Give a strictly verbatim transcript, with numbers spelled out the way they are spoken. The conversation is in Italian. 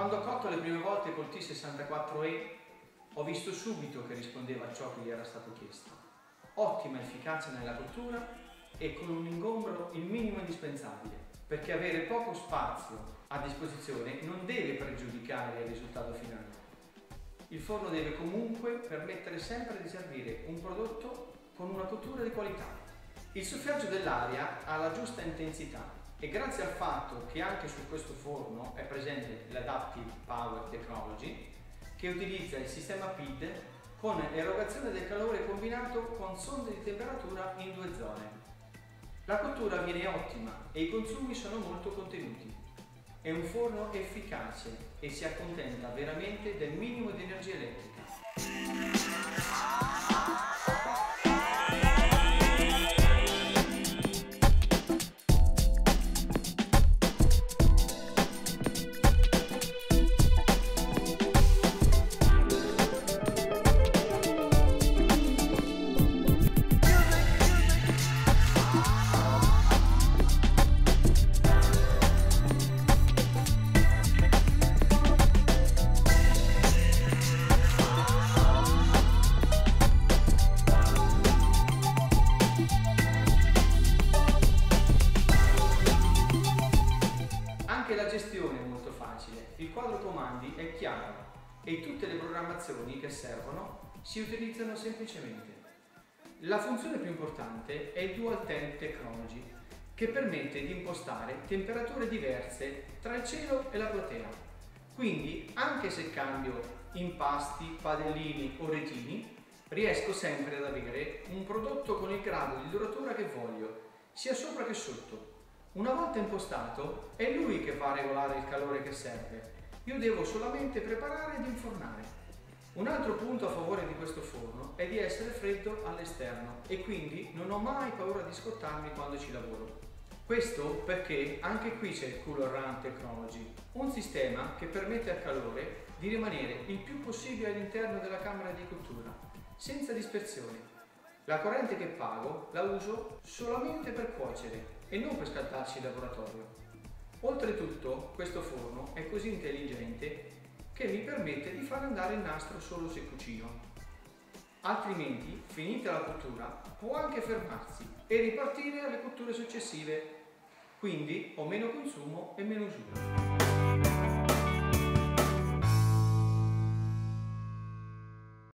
Quando ho cotto le prime volte col T sessantaquattro E ho visto subito che rispondeva a ciò che gli era stato chiesto. Ottima efficacia nella cottura e con un ingombro il minimo indispensabile, perché avere poco spazio a disposizione non deve pregiudicare il risultato finale. Il forno deve comunque permettere sempre di servire un prodotto con una cottura di qualità. Il soffiaggio dell'aria ha la giusta intensità e grazie al fatto che anche su questo forno è presente l'Adaptive Power Technology, che utilizza il sistema P I D con erogazione del calore combinato con sonde di temperatura in due zone. La cottura viene ottima e i consumi sono molto contenuti. È un forno efficace e si accontenta veramente del minimo di energia elettrica. Anche la gestione è molto facile, il quadro comandi è chiaro e tutte le programmazioni che servono si utilizzano semplicemente. La funzione più importante è il Dual Temp Technology, che permette di impostare temperature diverse tra il cielo e la platea. Quindi, anche se cambio impasti, padellini o retini, riesco sempre ad avere un prodotto con il grado di doratura che voglio, sia sopra che sotto. Una volta impostato, è lui che va a regolare il calore che serve. Io devo solamente preparare ed infornare. Un altro punto a favore di questo forno è di essere freddo all'esterno e quindi non ho mai paura di scottarmi quando ci lavoro. Questo perché anche qui c'è il Cooler Run Technology, un sistema che permette al calore di rimanere il più possibile all'interno della camera di cottura, senza dispersione. La corrente che pago la uso solamente per cuocere e non per scaldarci il laboratorio. Oltretutto, questo forno è così intelligente che mi permette di far andare il nastro solo se cucino. Altrimenti, finita la cottura, può anche fermarsi e ripartire alle cotture successive. Quindi ho meno consumo e meno usura.